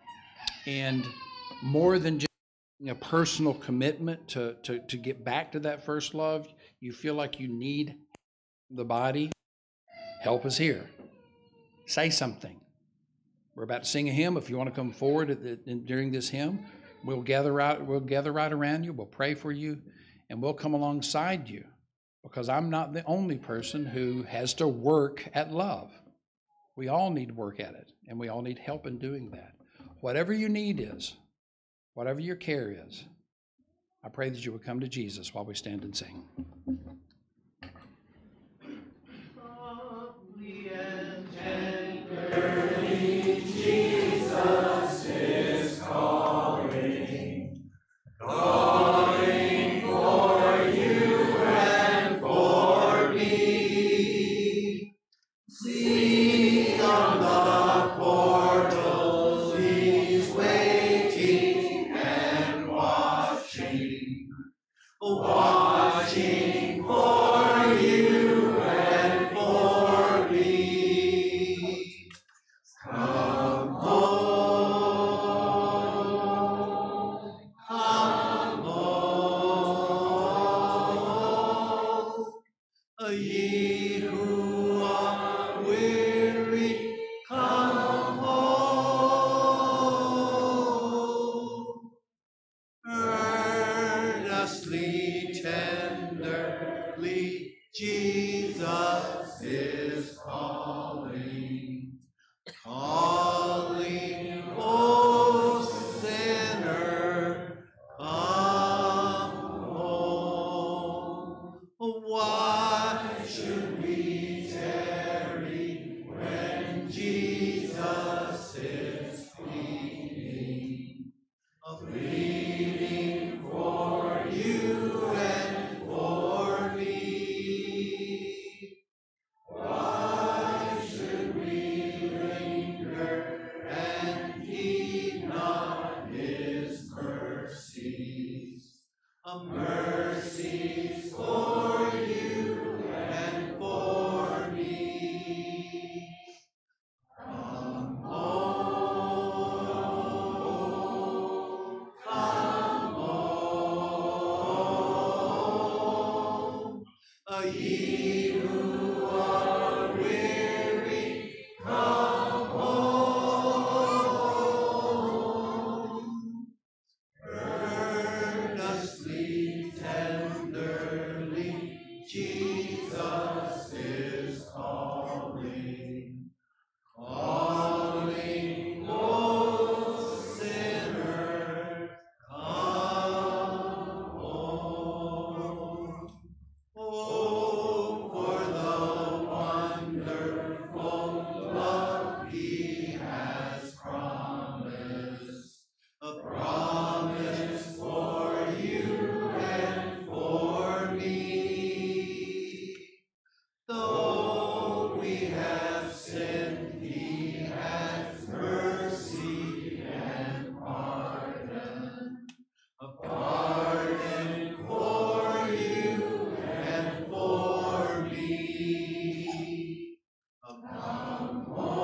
And more than just a personal commitment to, to, to get back to that first love, you feel like you need the body, help is here. Say something. We're about to sing a hymn. If you want to come forward at the, during this hymn, we'll gather right, we'll gather right around you. We'll pray for you, and we'll come alongside you, because I'm not the only person who has to work at love. We all need to work at it, and we all need help in doing that. Whatever your need is, whatever your care is, I pray that you will come to Jesus while we stand and sing. Softly and tenderly, Jesus is calling, calling for you and for me. See on the portals, he's waiting and watching, watching for you and for me. Come home, come home, ye who are weary, come home. Earnestly, tenderly, Jesus is calling, calling, oh sinner, come home. Why should we tarry when Jesus is pleading, pleading for you and for me? Why should we linger and heed not his mercies? A mercies for you and for me. Come home, come home, ye who are weary, come home. Earnestly, tenderly, Jesus is calling, calling, oh sinner, come home. Oh, for the wonderful love he has promised, a promise for you and for me. Though we have sinned, he has mercy and pardon, a pardon for you and for me. Come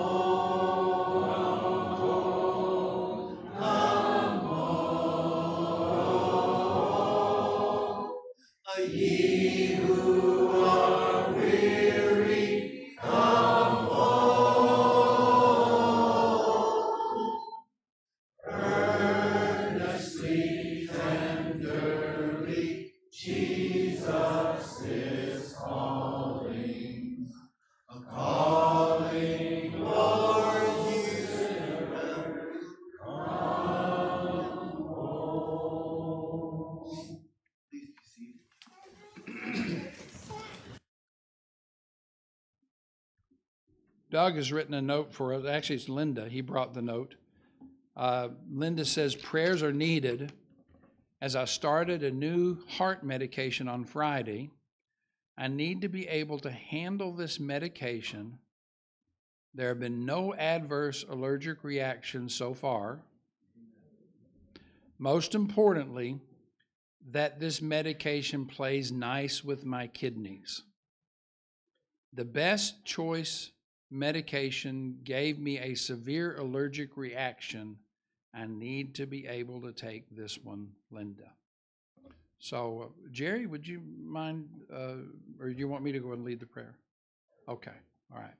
home, come home, ye who are weary, come home. Earnestly, tenderly, Jesus is calling, a calling, Lord, you come home. Please be seated. Doug has written a note for us. Actually, it's Linda. He brought the note. Uh, Linda says, prayers are needed. As I started a new heart medication on Friday, I need to be able to handle this medication. There have been no adverse allergic reactions so far. Most importantly, that this medication plays nice with my kidneys. The best choice medication gave me a severe allergic reaction, I need to be able to take this one, Linda. So, uh, Jerry, would you mind, uh, or do you want me to go and lead the prayer? Okay, all right.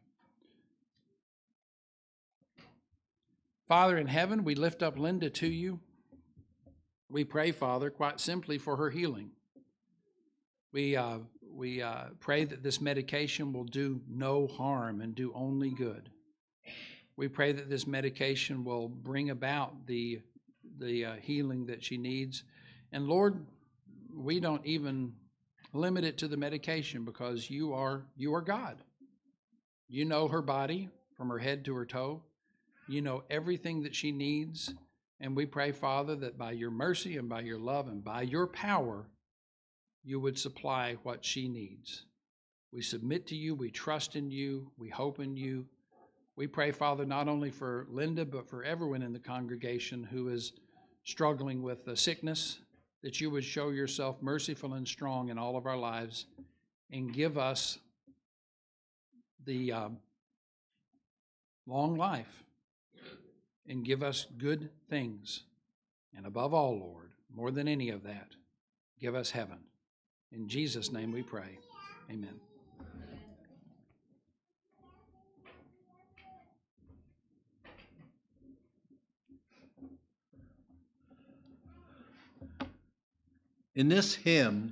Father in heaven, we lift up Linda to you. We pray, Father, quite simply for her healing. We, uh, we uh, pray that this medication will do no harm and do only good. We pray that this medication will bring about the, the uh, healing that she needs. And Lord, we don't even limit it to the medication because you are, you are God. You know her body from her head to her toe. You know everything that she needs. And we pray, Father, that by your mercy and by your love and by your power, you would supply what she needs. We submit to you. We trust in you. We hope in you. We pray, Father, not only for Linda, but for everyone in the congregation who is struggling with the sickness, that you would show yourself merciful and strong in all of our lives and give us the uh, long life and give us good things. And above all, Lord, more than any of that, give us heaven. In Jesus' name we pray. Amen. In this hymn,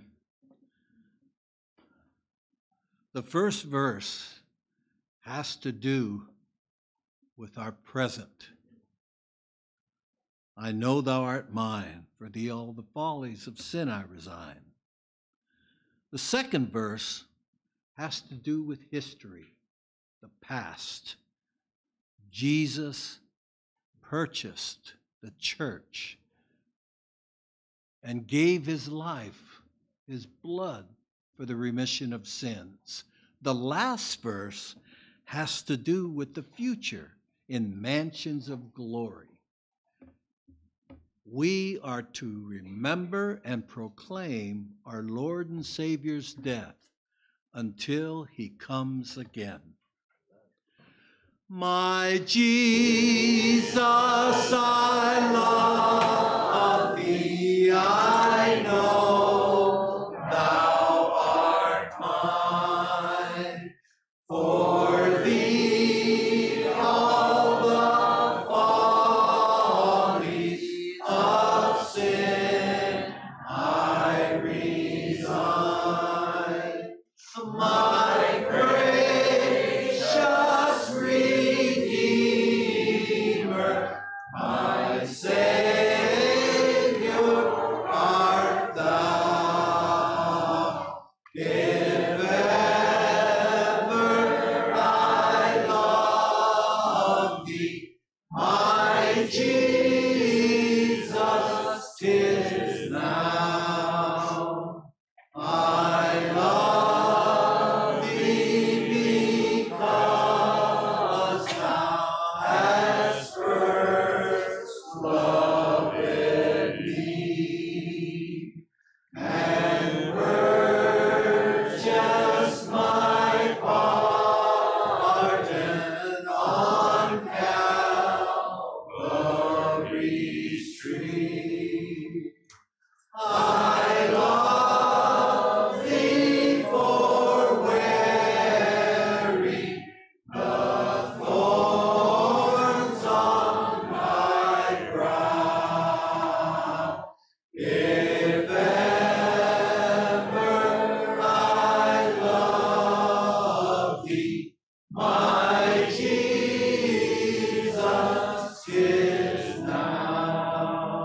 the first verse has to do with our present. I know thou art mine, for thee all the follies of sin I resign. The second verse has to do with history, the past. Jesus purchased the church and gave his life, his blood, for the remission of sins. The last verse has to do with the future in mansions of glory. We are to remember and proclaim our Lord and Savior's death until he comes again. My Jesus, I love thee, I know thou art mine. For thee all the follies of sin I resign. My gracious Redeemer, my Savior art thou. If ever I love thee, my Jesus, 'tis now. I love thee because thou hast first loved me and purchased my pardon on Calvary's tree. I love thee for wearing the thorns on my brow. If ever I love thee, my Jesus, 'tis now.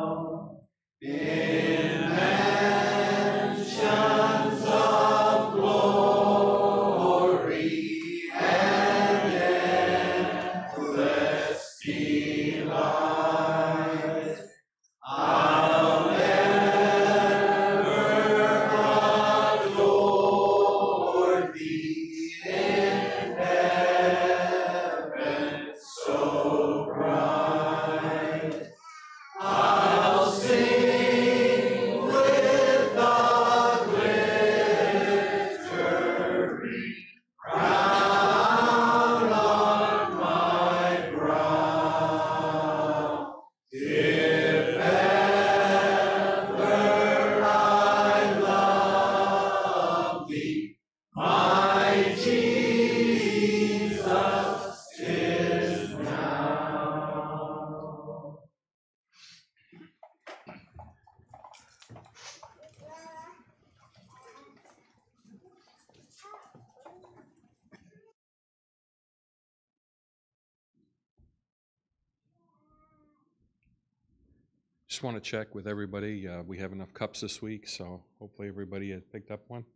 Just want to check with everybody. Uh, we have enough cups this week, so hopefully everybody has picked up one.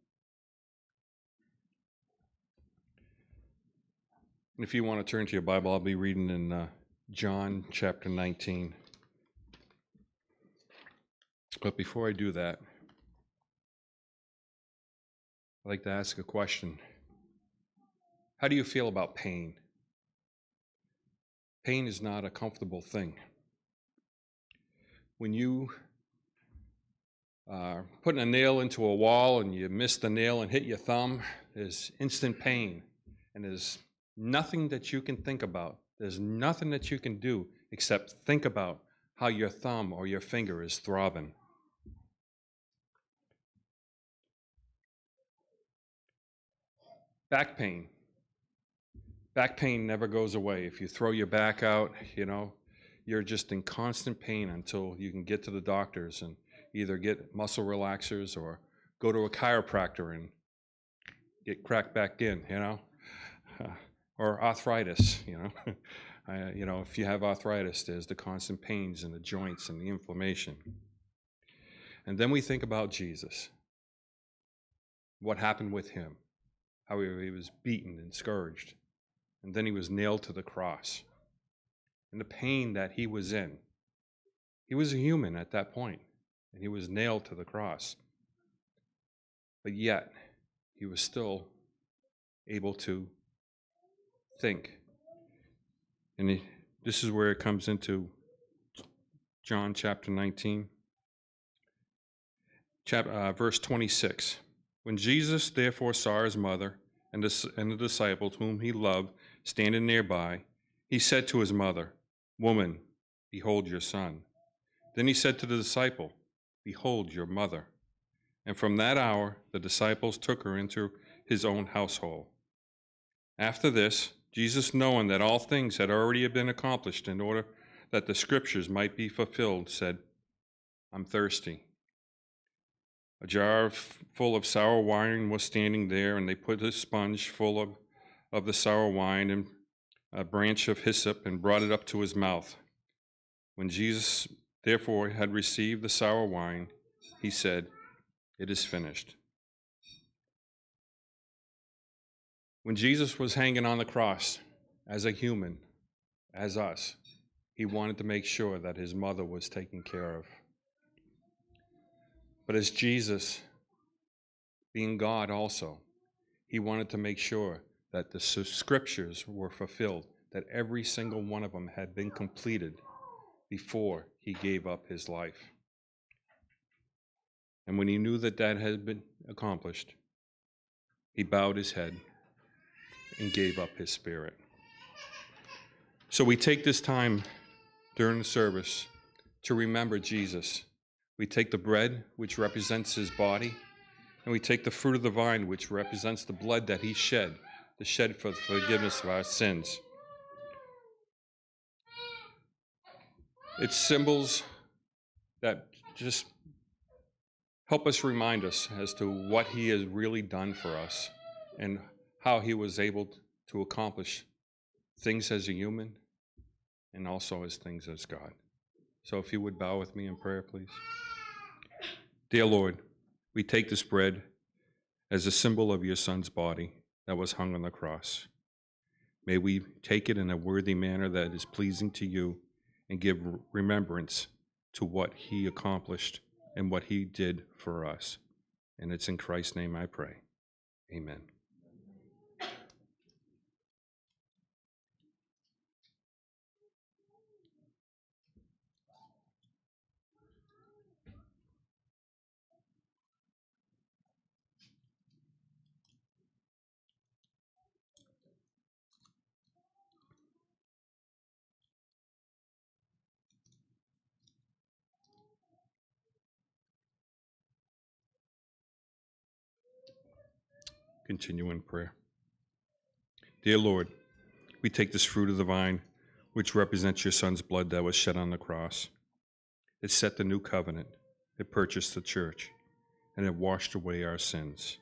And if you want to turn to your Bible, I'll be reading in uh, John chapter nineteen. But before I do that, I'd like to ask a question. How do you feel about pain? Pain is not a comfortable thing. When you are putting a nail into a wall and you miss the nail and hit your thumb, there's instant pain. And there's nothing that you can think about. There's nothing that you can do except think about how your thumb or your finger is throbbing. Back pain. Back pain never goes away. If you throw your back out, you know, you're just in constant pain until you can get to the doctors and either get muscle relaxers or go to a chiropractor and get cracked back in, you know, uh, or arthritis, you know. uh, you know, if you have arthritis, there's the constant pains in the joints and the inflammation. And then we think about Jesus. What happened with him? How he, he was beaten and scourged. And then he was nailed to the cross. And the pain that he was in. He was a human at that point, and he was nailed to the cross. But yet, he was still able to think. And he, this is where it comes into John chapter nineteen, chap, uh, verse twenty-six. When Jesus therefore saw his mother and the, and the disciples whom he loved standing nearby, he said to his mother, "Woman, behold your son." Then he said to the disciple, "Behold your mother." And from that hour the disciples took her into his own household. After this, Jesus, knowing that all things had already been accomplished in order that the scriptures might be fulfilled, said, "I'm thirsty." A jar full of sour wine was standing there, and they put a sponge full of, of the sour wine and a branch of hyssop and brought it up to his mouth. When Jesus therefore had received the sour wine, he said, "It is finished." When Jesus was hanging on the cross as a human, as us, he wanted to make sure that his mother was taken care of. But as Jesus, being God also, he wanted to make sure that the scriptures were fulfilled, that every single one of them had been completed before he gave up his life. And when he knew that that had been accomplished, he bowed his head and gave up his spirit. So we take this time during the service to remember Jesus. We take the bread, which represents his body, and we take the fruit of the vine, which represents the blood that he shed, the shed for the forgiveness of our sins. It's symbols that just help us remind us as to what he has really done for us and how he was able to accomplish things as a human and also as things as God. So if you would bow with me in prayer, please. Dear Lord, we take this bread as a symbol of your Son's body that was hung on the cross. May we take it in a worthy manner that is pleasing to you and give remembrance to what he accomplished and what he did for us. And it's in Christ's name I pray. Amen. Continue in prayer. Dear Lord, we take this fruit of the vine, which represents your Son's blood that was shed on the cross. It set the new covenant. It purchased the church, and it washed away our sins.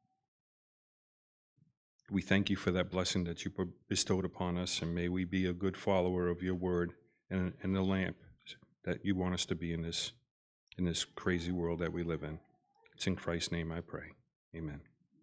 We thank you for that blessing that you bestowed upon us, and may we be a good follower of your word and, and the lamp that you want us to be in this, in this crazy world that we live in. It's in Christ's name I pray. Amen.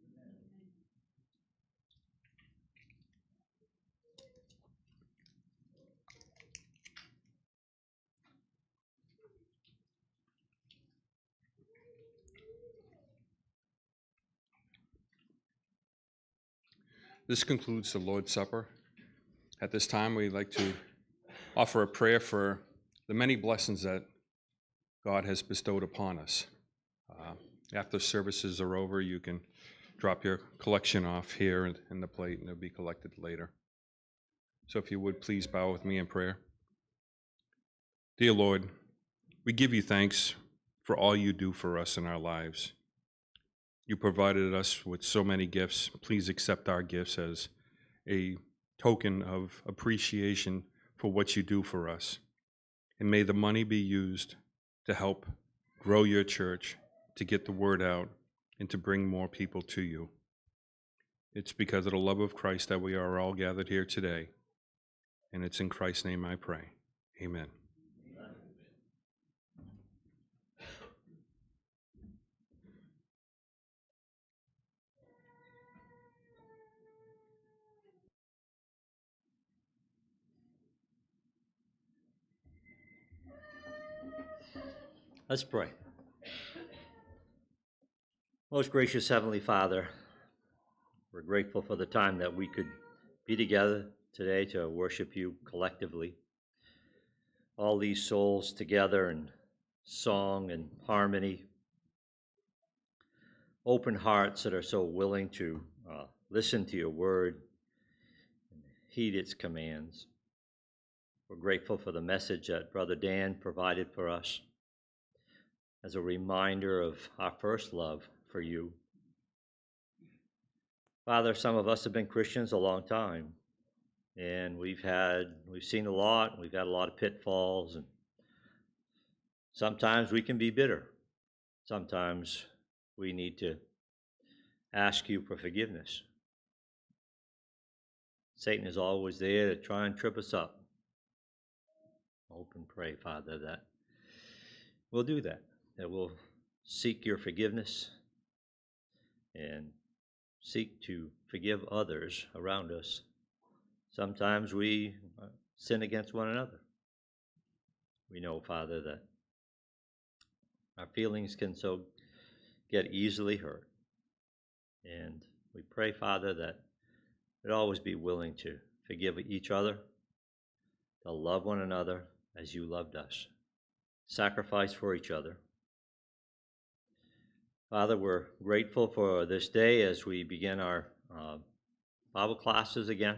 This concludes the Lord's Supper. At this time, we'd like to offer a prayer for the many blessings that God has bestowed upon us. Uh, after services are over, you can drop your collection off here in, in the plate, and it'll be collected later. So if you would, please bow with me in prayer. Dear Lord, we give you thanks for all you do for us in our lives. You provided us with so many gifts. Please accept our gifts as a token of appreciation for what you do for us. And may the money be used to help grow your church, to get the word out, and to bring more people to you. It's because of the love of Christ that we are all gathered here today. And it's in Christ's name I pray. Amen. Let's pray. Most gracious Heavenly Father, we're grateful for the time that we could be together today to worship you collectively. All these souls together in song and harmony, open hearts that are so willing to uh, listen to your word and heed its commands. We're grateful for the message that Brother Dan provided for us as a reminder of our first love for you. Father, some of us have been Christians a long time, and we've had, we've seen a lot, we've had a lot of pitfalls, and sometimes we can be bitter. Sometimes we need to ask you for forgiveness. Satan is always there to try and trip us up. Hope and pray, Father, that we'll do that, that we'll seek your forgiveness and seek to forgive others around us. Sometimes we sin against one another. We know, Father, that our feelings can so get easily hurt. And we pray, Father, that we'd always be willing to forgive each other, to love one another as you loved us, sacrifice for each other. Father, we're grateful for this day as we begin our uh, Bible classes again.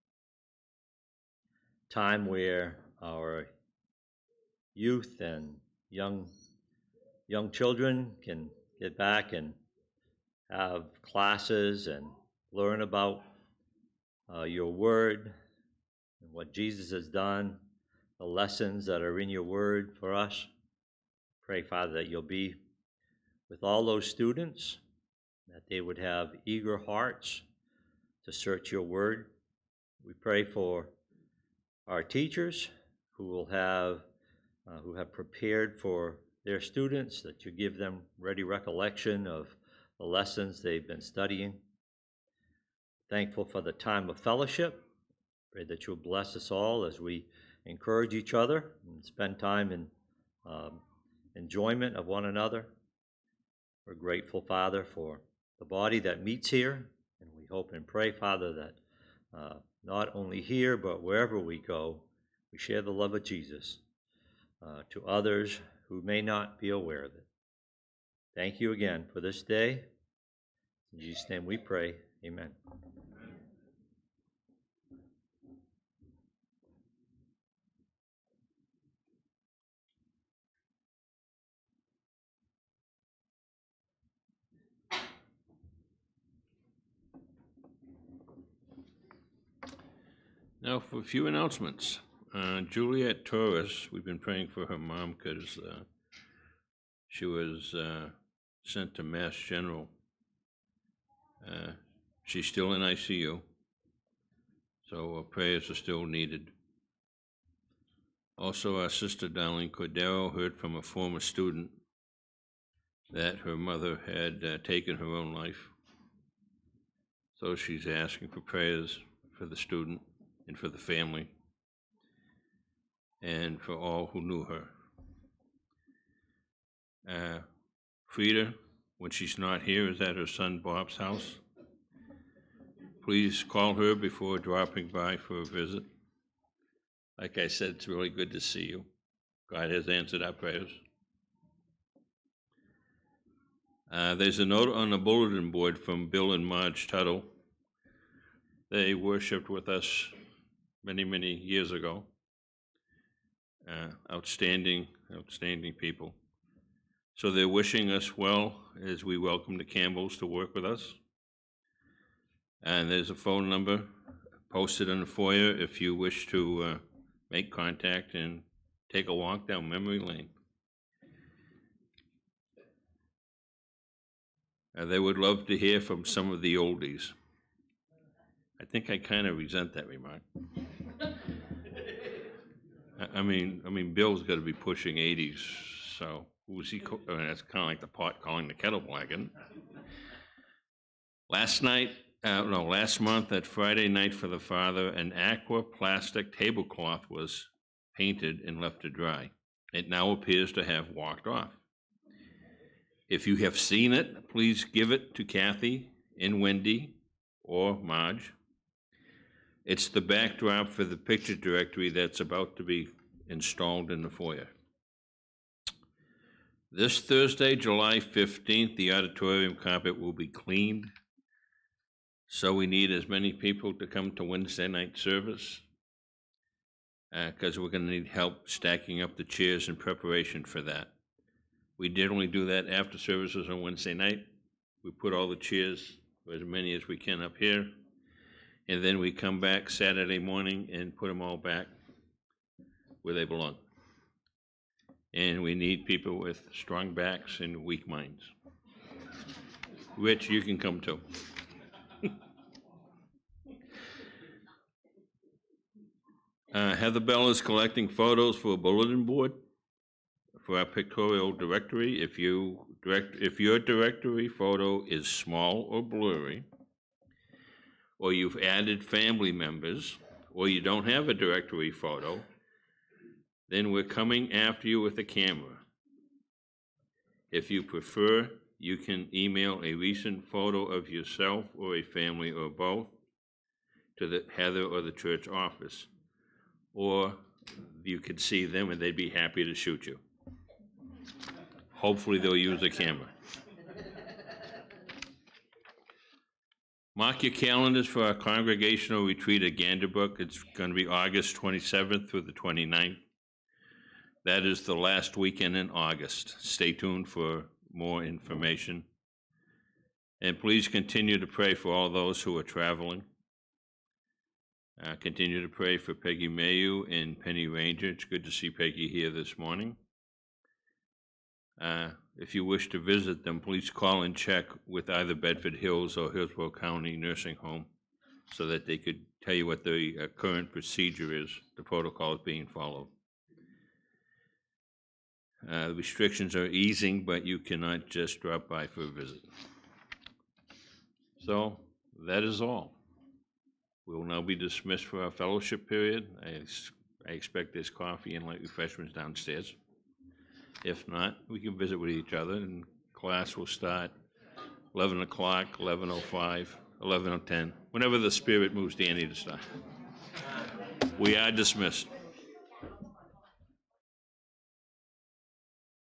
Time where our youth and young young children can get back and have classes and learn about uh, your word and what Jesus has done, the lessons that are in your word for us. Pray, Father, that you'll be with all those students, that they would have eager hearts to search your word. We pray for our teachers who will have, uh, who have prepared for their students, that you give them ready recollection of the lessons they've been studying. Thankful for the time of fellowship. Pray that you'll bless us all as we encourage each other and spend time in um, enjoyment of one another. We're grateful, Father, for the body that meets here, and we hope and pray, Father, that uh, not only here, but wherever we go, we share the love of Jesus uh, to others who may not be aware of it. Thank you again for this day. In Jesus' name we pray. Amen. Now for a few announcements. Uh, Juliet Torres, we've been praying for her mom because uh, she was uh, sent to Mass General. Uh, she's still in I C U, so uh, prayers are still needed. Also, our sister Darlene Cordero heard from a former student that her mother had uh, taken her own life. So she's asking for prayers for the student and for the family and for all who knew her. Uh, Frida, when she's not here, is at her son Bob's house. Please call her before dropping by for a visit. Like I said, it's really good to see you. God has answered our prayers. Uh, there's a note on the bulletin board from Bill and Marge Tuttle. They worshiped with us many, many years ago. Uh, outstanding, outstanding people. So they're wishing us well as we welcome the Campbells to work with us. And there's a phone number posted in the foyer if you wish to uh, make contact and take a walk down memory lane. Uh, they would love to hear from some of the oldies. I think I kind of resent that remark. I, I mean, I mean, Bill's got to be pushing eighties, so who's he? Co- I mean, that's kind of like the pot calling the kettle black, isn't it? Last night, uh, no, last month at Friday Night for the Father, an aqua plastic tablecloth was painted and left to dry. It now appears to have walked off. If you have seen it, please give it to Kathy and Wendy or Marge. It's the backdrop for the picture directory that's about to be installed in the foyer. This Thursday, July fifteenth, the auditorium carpet will be cleaned. So we need as many people to come to Wednesday night service because uh, we're going to need help stacking up the chairs in preparation for that. We generally do that after services on Wednesday night. We put all the chairs, as many as we can, up here, and then we come back Saturday morning and put them all back where they belong. And we need people with strong backs and weak minds. Rich, you can come too. uh, Heather Bell is collecting photos for a bulletin board for our pictorial directory. If you direct, if your directory photo is small or blurry, or you've added family members, or you don't have a directory photo, then we're coming after you with a camera. If you prefer, you can email a recent photo of yourself or a family or both to the Heather or the church office, or you could see them and they'd be happy to shoot you. Hopefully they'll use a camera. Mark your calendars for our congregational retreat at Ganderbrook. It's going to be August twenty-seventh through the twenty-ninth. That is the last weekend in August. Stay tuned for more information. And please continue to pray for all those who are traveling. Uh, continue to pray for Peggy Mayu and Penny Ranger. It's good to see Peggy here this morning. Uh, if you wish to visit them, please call and check with either Bedford Hills or Hillsborough County Nursing Home so that they could tell you what the uh, current procedure is, the protocol is being followed. Uh, the restrictions are easing, but you cannot just drop by for a visit. So that is all. We will now be dismissed for our fellowship period. I, I expect there's coffee and light refreshments downstairs. If not, we can visit with each other, and class will start eleven o'clock, eleven oh five, eleven oh ten, whenever the spirit moves Danny to start. We are dismissed.